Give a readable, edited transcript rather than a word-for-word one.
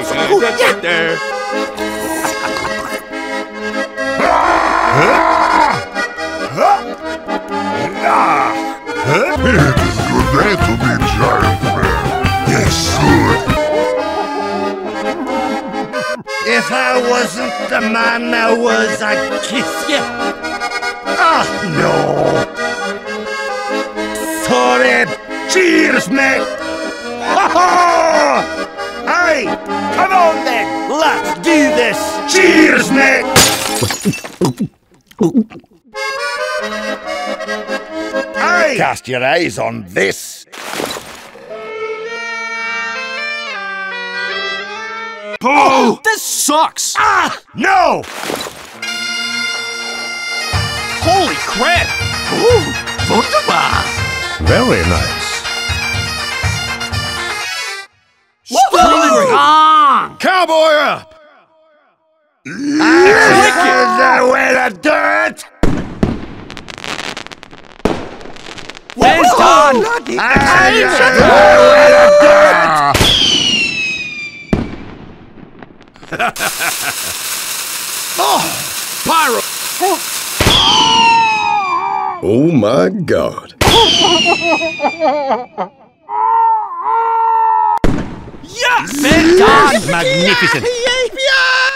Good to be giant man. Yes, good. If I wasn't the man I was, I'd kiss you. Ah, no. Sorry. Cheers, mate. Ha ha! Hey, come on then. Let's do this. Cheers, mate. Hey, cast your eyes on this. Oh, this sucks! Ah, no! Holy crap! Ooh, wunderbar. Very nice. Strong! Cowboy up! The way to do it! Well done! The way to do it! Oh, pyro! Oh my God. Yes! Well done! Magnificent!